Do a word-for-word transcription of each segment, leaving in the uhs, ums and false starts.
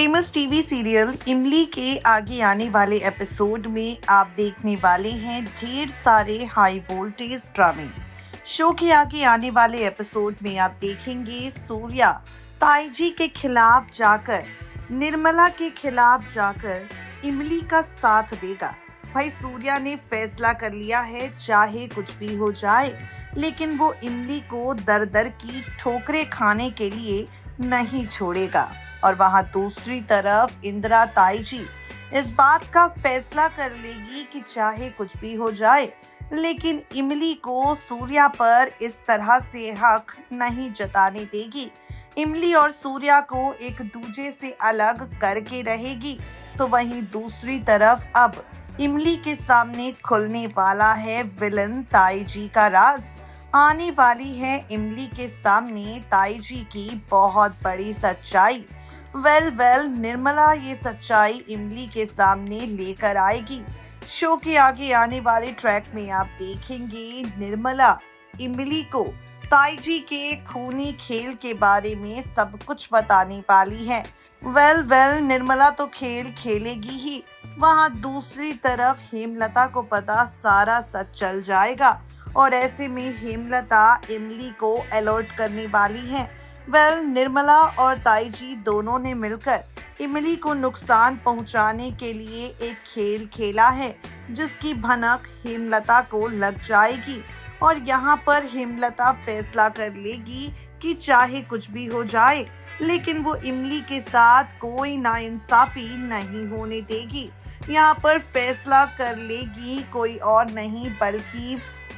Famous TV serial इमली के आगे आने वाले एपिसोड में आप देखने वाले हैं ढेर सारे हाई वोल्टेज ड्रामे। शो के आगे आने वाले एपिसोड में आप देखेंगे सूर्या ताईजी के खिलाफ जाकर निर्मला के खिलाफ जाकर इमली का साथ देगा। भाई सूर्या ने फैसला कर लिया है, चाहे कुछ भी हो जाए, लेकिन वो इमली को दर दर की ठोकरें खाने के लिए नहीं छोड़ेगा। और वहां दूसरी तरफ इंदिरा ताईजी इस बात का फैसला कर लेगी कि चाहे कुछ भी हो जाए, लेकिन इमली को सूर्या पर इस तरह से हक नहीं जताने देगी। इमली और सूर्या को एक दूजे से अलग करके रहेगी। तो वहीं दूसरी तरफ अब इमली के सामने खुलने वाला है विलन ताईजी का राज। आने वाली है इमली के सामने ताईजी की बहुत बड़ी सच्चाई। वेल वेल निर्मला ये सच्चाई इमली के सामने लेकर आएगी। शो के आगे आने वाले ट्रैक में आप देखेंगे निर्मला इमली को ताईजी के खूनी खेल के बारे में सब कुछ बताने वाली है। वेल वेल निर्मला तो खेल खेलेगी ही, वहां दूसरी तरफ हेमलता को पता सारा सच चल जाएगा और ऐसे में हेमलता इमली को अलर्ट करने वाली है। वेल well, निर्मला और ताईजी दोनों ने मिलकर इमली को नुकसान पहुंचाने के लिए एक खेल खेला है, जिसकी भनक हेमलता को लग जाएगी और यहाँ पर हेमलता फैसला कर लेगी कि चाहे कुछ भी हो जाए, लेकिन वो इमली के साथ कोई नाइंसाफी नहीं होने देगी। यहाँ पर फैसला कर लेगी कोई और नहीं बल्कि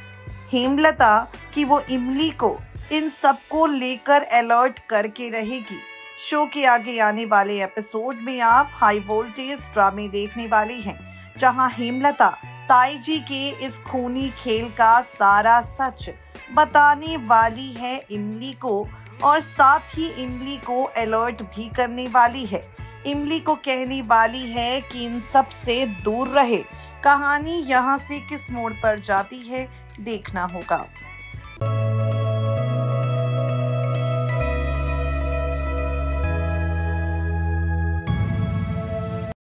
हेमलता कि वो इमली को इन सबको लेकर अलर्ट करके रहेगी। शो के आगे आने वाले एपिसोड में आप हाई वोल्टेज ड्रामे देखने वाले हैं, जहां हेमलता ताईजी के इस खूनी खेल का सारा सच बताने वाली है इमली को और साथ ही इमली को अलर्ट भी करने वाली है। इमली को कहने वाली है कि इन सब से दूर रहे। कहानी यहाँ से किस मोड़ पर जाती है देखना होगा।